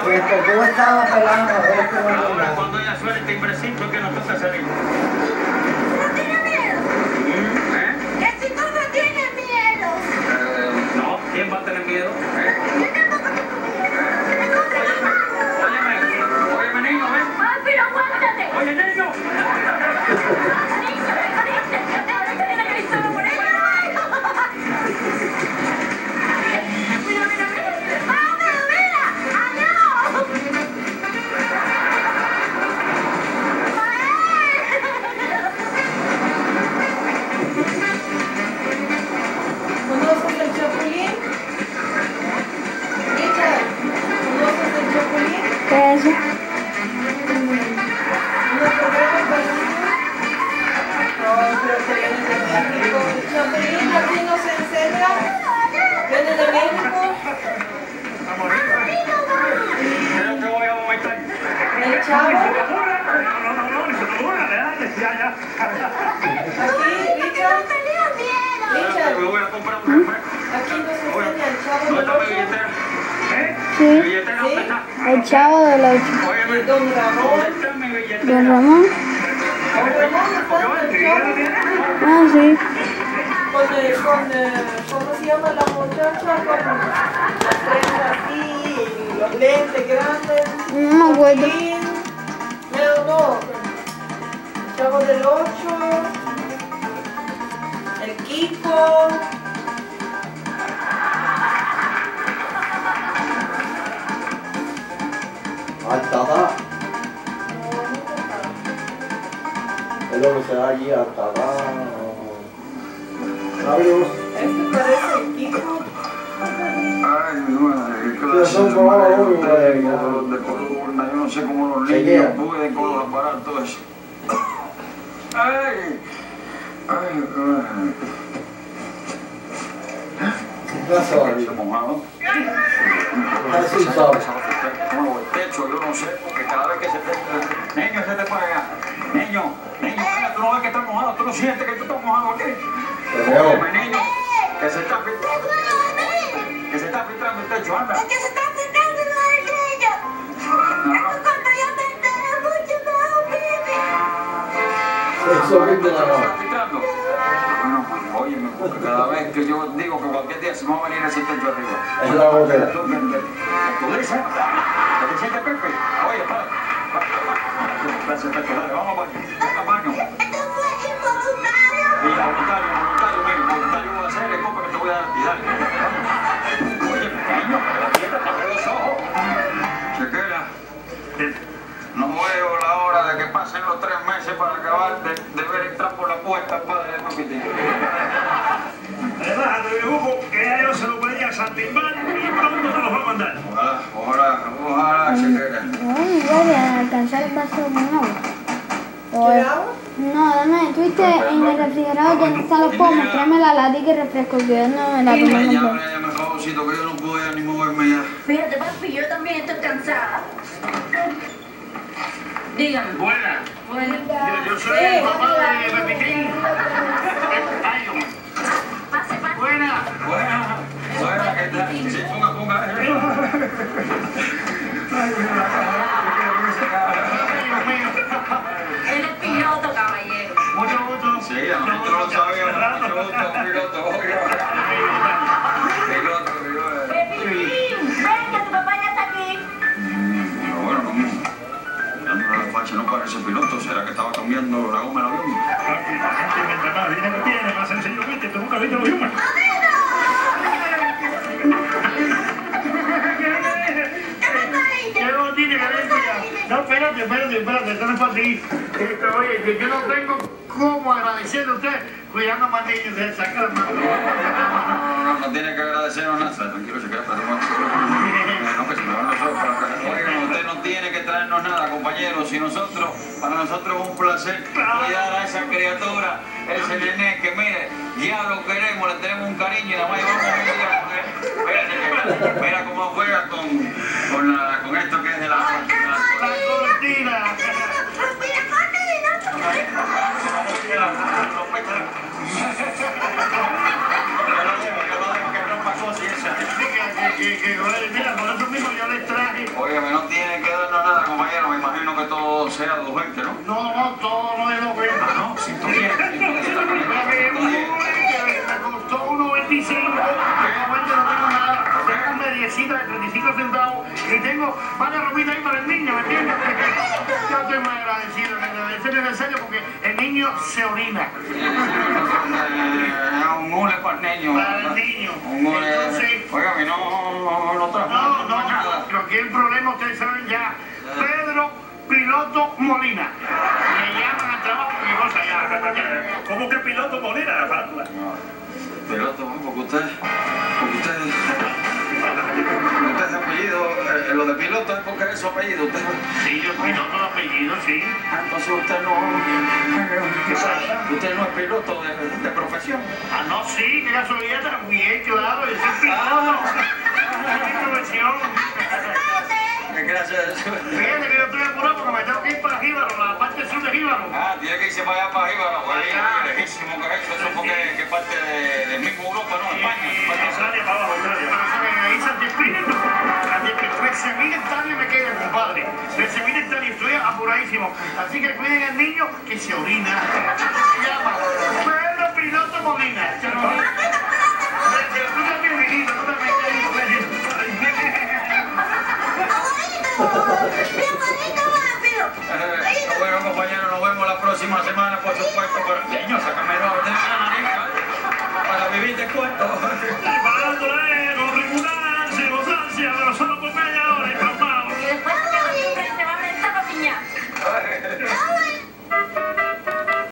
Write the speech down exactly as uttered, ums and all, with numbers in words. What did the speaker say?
Esto, ¿cómo estaba pelando? Ahora cuando ella suena el timbrecito que nos toca salir. ¿No tiene miedo? ¿Eh? Que si tú no tienes miedo. Eh, no, ¿quién va a tener miedo? ¿Eh? Yo tampoco tengo miedo. Óyeme, óyeme, óyeme, niño, ¿ves? ¡Ay, pero aguántate! Oye, niño. ¡Niño, me jodiste! ¡Ahora te viene que solo por ella! ¡Mira, mira, mira! ¡Vamos, mira! ¡Aló! ¿Conoces el Chapulín? Richard, ¿conoces el Chapulín? ¿Qué es eso? ¿Unos programas para niños? No, pero que vienen de México. El Chapulín aquí nos enseña. Viene de México. Creo que voy a vomitar. El Chavo. No, no, no, no, ni se me ocurra, ya, ya, ya. Aquí, Richard. Richard, Me voy a comprar un refresco. aquí nos enseña el Chavo ¿Dónde del está mi Ocho. billetera? ¿Eh? Sí. ¿Mi billetera dónde está? El Chavo del Ocho. Óyeme, Don Ramón. ¿dónde está mi billetera? Don Ramón. Don Ramón está en el Chavo. Ah, sí. Con, el, con el, ¿cómo se llama la muchacha? Con las trenzas así, y los lentes grandes. No me acuerdo. Chapulín. No, no. El Chavo del Ocho. El Kiko. Altada. Es lo que se da allí, altada. ¿Sabes? Este parece el Kiko. Ay, mi madre, qué Pero clase son de como madre ahora, ustedes, ya. los de columna, yo no sé cómo los Se niños queda. pueden con los aparatos. Ay, ay, ay. ¿Qué pasó, Se amigo? mojado. Está sin sabor. Como el techo, yo no sé, porque cada vez que se te... Niño, se te para allá. Niño, niño, mira, tú no ves que está mojado, tú no sientes que tú estás mojado aquí. Te veo. Óyeme, niño, que se está filtrando, que se está filtrando el techo, anda. Es que se está afectando lo del niño. Es que cuando yo me enteré mucho me da un pipi. Eso mismo ¿Te la está mano. filtrando? Bueno, óyeme, porque cada vez que yo digo que cualquier día se me va a venir ese techo arriba. Es la botella. ¿Tú me entiendes? ¿Tú dices? ¿Qué te sientes, Pepe? Oye, para. Gracias, Pepe, dale, vamos para allá. Vamos al baño. Esto fue involuntario. Y la voluntario, voluntario, mira, voluntario voy a hacer el copa que te voy a dar. Y dale. Oye, pequeño, aprieta, abre los ojos. Chequera. No veo la hora de que pasen los tres meses para acabar de, de ver entrar por la puerta al padre de Papitín. Relájate, Hugo, que ya yo se lo pedí a Santimbán y pronto se los va a mandar. Ojalá, ojalá, ojalá, chequera. Ay, voy a alcanzar el vaso con agua. O ¿Qué el- agua? No, dame, tuviste en el refrigerador donde están los pomos, tráeme la latica y refresco, que yo no me la tomo Ven ya, completa. ven ya, me favorcito, que yo no puedo ya ni moverme ya. Fíjate, papi, yo también estoy cansada. Dígame. Buena. Bueno, Yo, yo soy Sí. el papá de Pepitín. Ay, hombre. pase, pase. Buena. Buena, buena, ¿qué tal? Sí, ponga, ponga. Ay, mira, Él es piloto, caballero. Mucho gusto. sí, a nosotros lo sabíamos. Mucho gusto, piloto, oiga. Piloto, piloto. Pepitín, venga, tu papá ya está aquí. Pero bueno, no, dándole la facha no parece piloto. ¿Será que estaba cambiando la goma del avión? La gente mientras más dinero tiene, más sencillo viste. Tú nunca viste los humanos. ¿Qué no tiene que ver con ya? No, espérate, espérate, espérate, esto no es para ti. Esto, oye, que yo no tengo cómo agradecerle a usted cuidando a más niños de sacar la mano. No, no, no tiene que agradecernos nada. Tranquilo, se queda, pero no. No, que se me van los ojos para acá. Oigan, usted no tiene que traernos nada, compañeros. Si nosotros, para nosotros es un placer cuidar a esa criatura, ese nené que mire, ya lo queremos, le tenemos un cariño y nada más llevamos un día con él. Espérate, que mira cómo juega con, con, la, con esto que es de la La cortina. Óigame, no sea doscientos veinte, ¿no? No, no, no, todo no es lo que Ah, no, ciento diez. Me costó uno veinticinco, realmente no tengo nada, tengo una mediecita de treinta y cinco centavos y tengo varias ropitas ahí para el niño, ¿me entiendes? Porque yo estoy muy agradecido, es necesario porque el niño se orina. Un mule para el niño. Para el niño. Un mule. Entonces, Óigame, no, no trajo no, no, nada. pero aquí el problema, ustedes saben ya, Pedro Piloto Molina. Me llaman al trabajo y cosa ya. ¿Cómo que piloto Molina la farándula? Piloto, porque usted, porque usted, usted es de apellido, eh, lo de piloto es porque es su apellido, usted. Sí, yo piloto de apellido, sí. Ah, entonces usted no, ¿Qué pasa? usted no es piloto de, de profesión. Ah, no, sí, que casualidad también, claro, yo soy piloto. Es mi profesión. Gracias. Fíjate que yo estoy apurado porque me tengo que ir para Jíbaro, la parte sur de Jíbaro. Ah, tiene que irse para allá, para arriba, güey. Lejísimo que es eso, eso porque que parte de, del mismo Europa, ¿no? España. Australia para abajo, Australia. Ahí Santi Espíritu, trece mil hectáreas me quedan, compadre. trece mil hectáreas, estoy apuradísimo. Así que cuiden al niño que se orina.